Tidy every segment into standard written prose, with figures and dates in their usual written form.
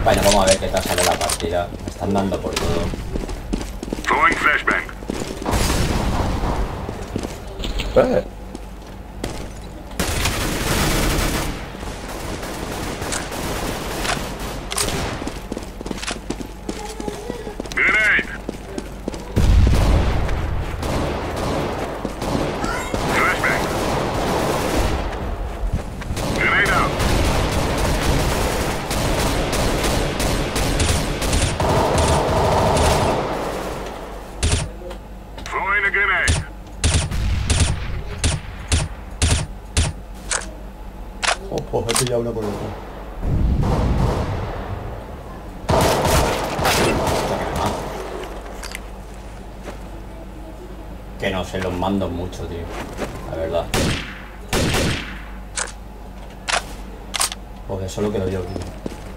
Bueno, vamos a ver qué tal sale la partida. Me están dando por todo. Throwing flashbang. Grenade. Flashbang. Grenade out. Throwing a grenade. Oh, pues he pillado uno por el otro. Que no se los mando mucho, tío. La verdad. Joder, solo quedo yo, tío.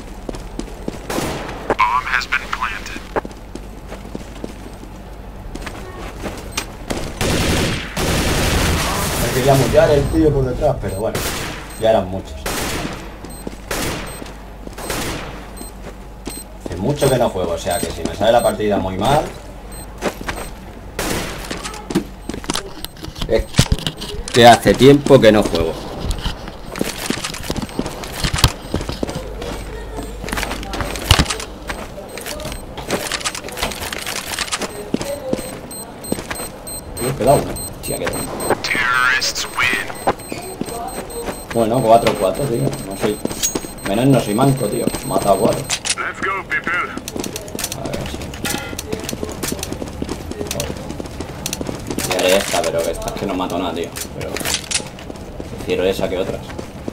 Bomb has been planted. Me quería mutear el tío por detrás, pero bueno. Ya eran muchos. Hace mucho que no juego, o sea que si me sale la partida muy mal... Es que hace tiempo que no juego. Queda uno. Hostia, queda uno. Terrorists win. Bueno, 4-4, tío. No soy... Menos no soy manco, tío. Mata a 4. Let's go, people. A ver si... Pillaré esta, pero que esta es que no mato nada, tío. Pero... Prefiero esa que otras.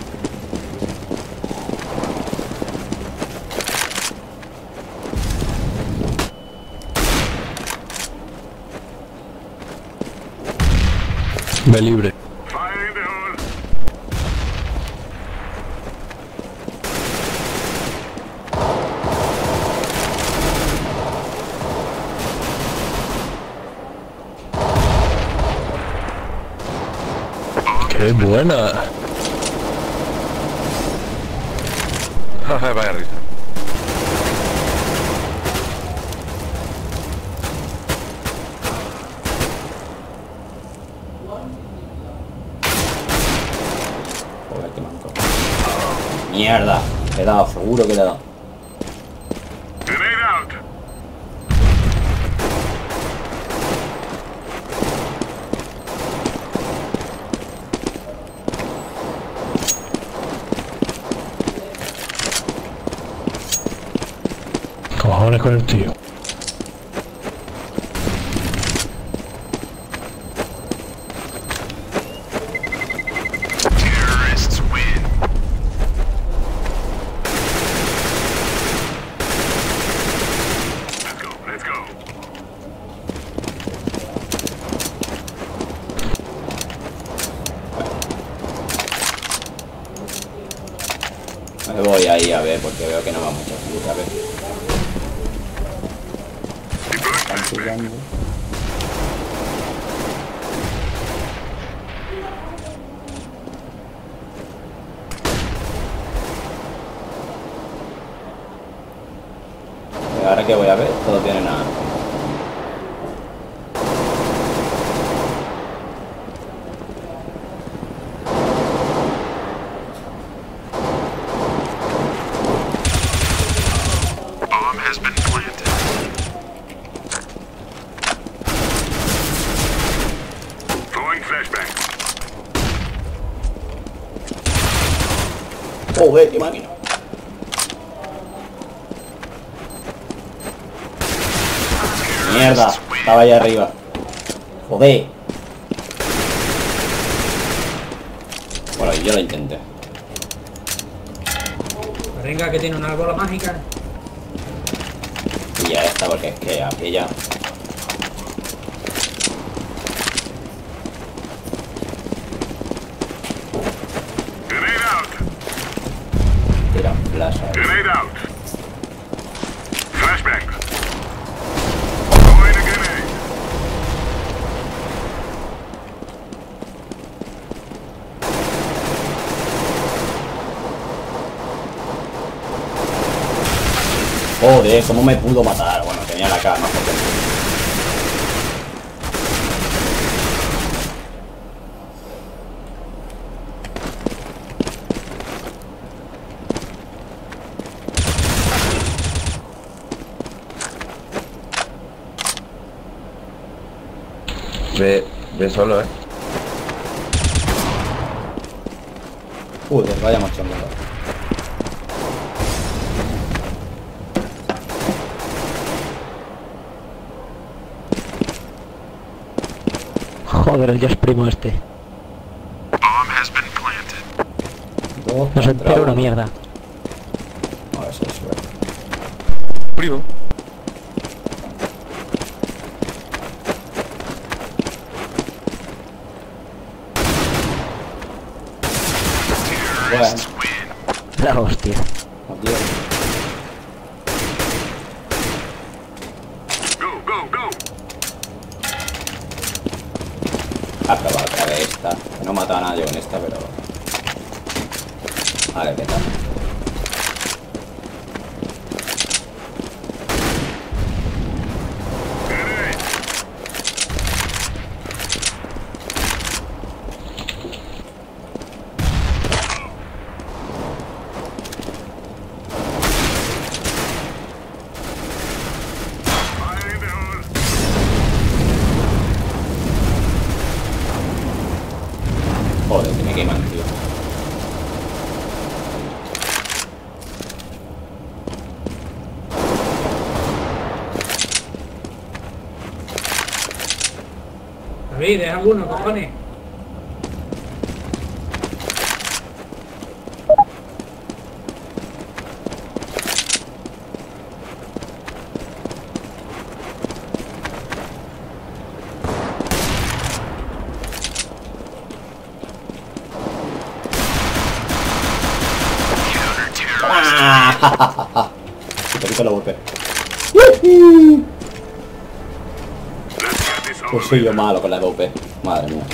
Ve libre. Fire in the hole. ¡Qué buena! Vaya risa. Joder, qué manco. Mierda. Le he dado, seguro que le he dado. Grenade out. Cojones con el tío. Terrorists win. Let's go. Let's go. Me voy ahí a ver porque veo que no va mucho. A ver. Deploying Están flashbang. pillando. Ahora que voy a ver, todos tienen a... Bomb has been planted. Throwing flashbang. Joder, qué máquina. Mierda, estaba allá arriba. Joder. Bueno, yo lo intenté. Venga, que tiene una bola mágica. Pilla esta porque es que aquella... Grenade out. Tira flash ahí. Grenade out. Flashbang. Throwing a grenade. Joder, ¿cómo me pudo matar? Bueno, tenía la cara más potente. Ve solo, Joder, vaya machongo. Joder, el Josh primo este. Bomb has been planted. Dos No se contra entera una uno. mierda. A ver si hay suerte. primo. Bueno, La hostia. adiós. Go, go, go. A probar otra vez esta. Que no mata a nadie con esta, pero... Vale, qué tal. Grenade. Fire in the hole. Joder, que me queman, tío. David, ¿es alguno, cojones? Superito lo golpe. Let's get this over Pues soy yo with. malo con la golpe. Madre mía.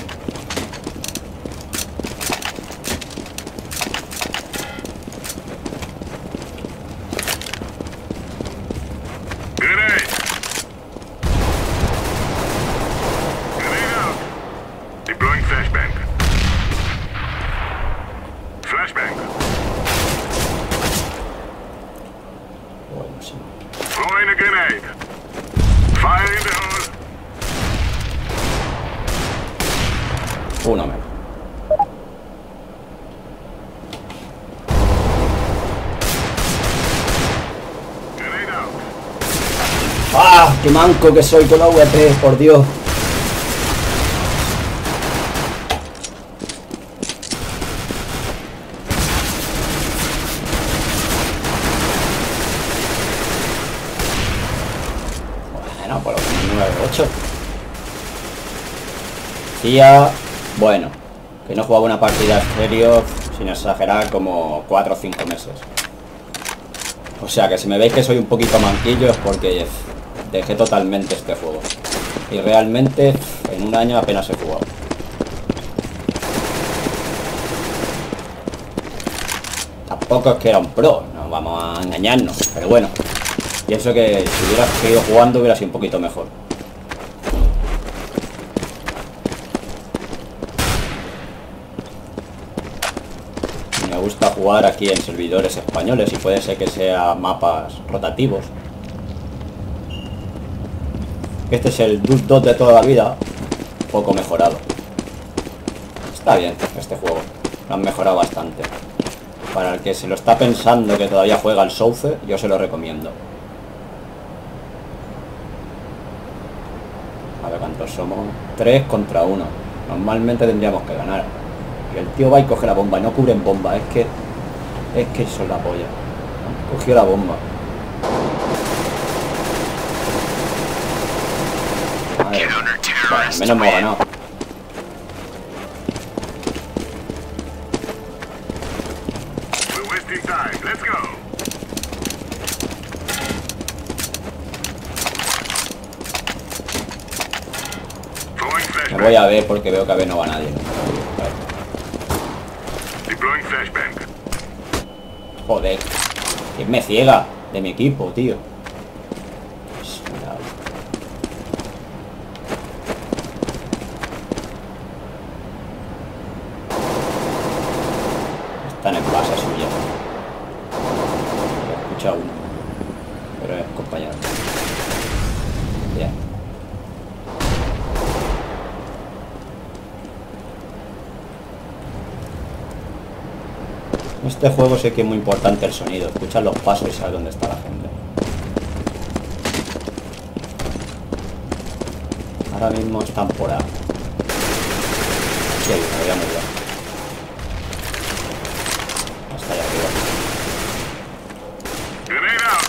Grenade. Grenade out. Deploying flashbang. Flashbang. Bueno, sí. Throwing a grenade. Fire in the hole. Uno menos. Grenade out. ¡Ah! ¡Qué manco que soy con la VP! ¡Por Dios! Bueno, por lo menos 9-8. Hacía... Bueno, que no jugaba una partida en serio, sin exagerar, como 4 o 5 meses. O sea que si me veis que soy un poquito manquillo es porque dejé totalmente este juego. Y realmente en un año apenas he jugado. Tampoco es que era un pro, no vamos a engañarnos. Pero bueno, pienso que si hubiera seguido jugando hubiera sido un poquito mejor. Me gusta jugar aquí en servidores españoles y puede ser que sea mapas rotativos. Este es el Dust 2 de toda la vida, poco mejorado. Está bien este juego, lo han mejorado bastante. Para el que se lo está pensando que todavía juega al South, yo se lo recomiendo. A ver cuántos somos. 3 contra 1. Normalmente tendríamos que ganar. Y el tío va y coge la bomba, no cubren bomba, es que son la polla. Cogió la bomba. Madre. Bueno, al menos hemos ganado. We're wasting time. Let's go. Throwing Me flashbang. voy a ver porque veo que a ver no va nadie. Vale. Deploying flashbang. Joder. ¿Quién me ciega? de mi equipo, tío. Pues, mira. Están en base suya. He escuchado uno, pero es compañero. Bien. En este juego sé que es muy importante el sonido. Escuchas los pasos y sabes dónde está la gente. Ahora mismo están por ahí. Sí, me voy a mover. Hasta allá arriba. Grenade out.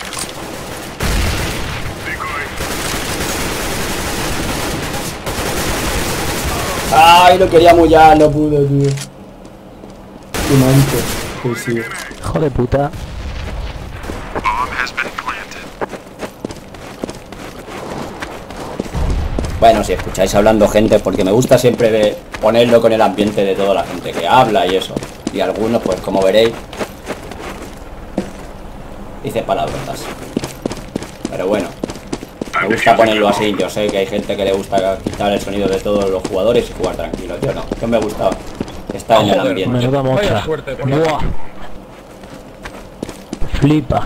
Decoy. ¡Ay! Lo quería mullar, no pude, tío. Qué manco. Pues sí. Hijo de puta. Bomb has been planted. Bueno, si escucháis hablando gente, porque me gusta siempre ponerlo con el ambiente de toda la gente que habla y eso. Y algunos, pues como veréis, dice palabrotas. Pero bueno, me gusta ponerlo así. Yo sé que hay gente que le gusta quitar el sonido de todos los jugadores y jugar tranquilo. Yo no, yo me gusta estar en el Joder, ambiente. Menuda Vaya mocha. suerte, por la- Buah. Flipa.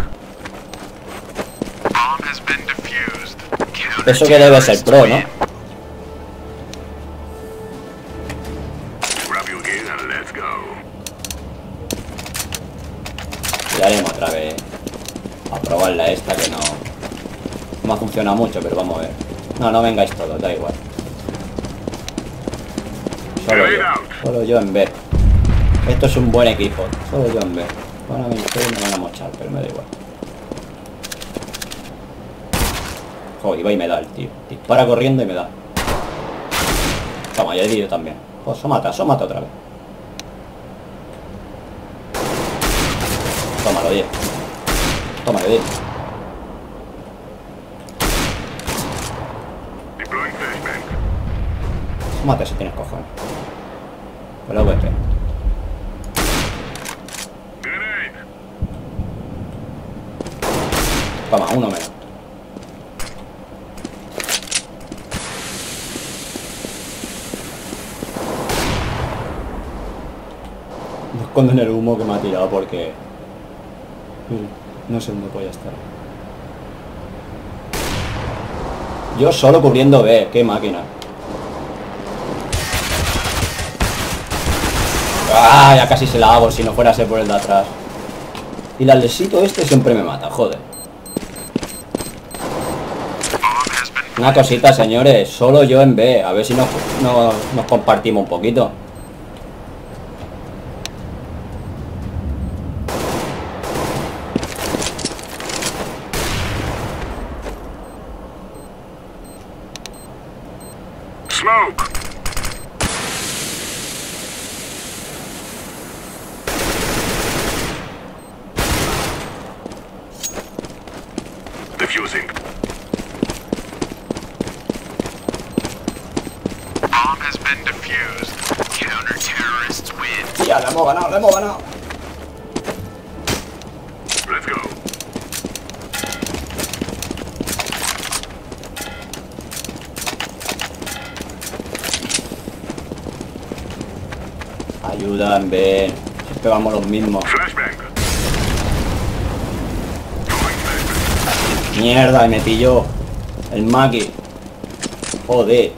Bomb has been defused. Eso que debe ser pro, ¿no? Grab your gear and let's go. Ya haremos otra vez a probarla esta que no me ha funcionado mucho, pero vamos a ver. No, no vengáis todos, da igual. Solo yo en B. Esto es un buen equipo. Solo yo en B. Van a venir ustedes y me van a mochar, pero me da igual. Joder, va y me da el tío. Dispara corriendo y me da. Toma, ya he dicho también. Pues se mata otra vez. Tómalo, 10. Tómalo, 10. Deploying flashbang. Mate si tienes cojones. Con la VP. Grenade. Toma, uno menos. Me escondo en el humo que me ha tirado porque no sé dónde voy a estar. Yo solo cubriendo B, qué máquina. Ah, ya casi se la hago si no fuera a ser por el de atrás. Y el aldesito este siempre me mata, joder. Una cosita, señores, solo yo en B. A ver si nos compartimos un poquito. Smoke. Defusing. Bomb has been defused. Counter-terrorists win. Ya, le hemos ganado, le hemos ganado. Let's go. Ayuda en B. Siempre vamos los mismos. Flashbang. Mierda, y me pilló el Maki. Joder.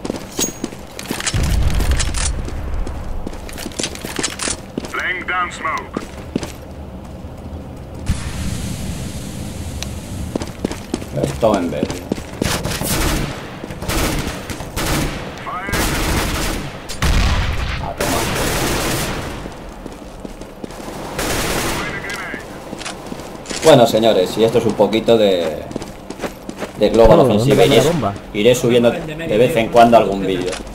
Laying down smoke. Esto en B, tío. Fire. A tomar. Grenade. Bueno, señores, y esto es un poquito de Global Oh, Offensive. ¿dónde va la bomba? Iré subiendo de vez en cuando algún vídeo.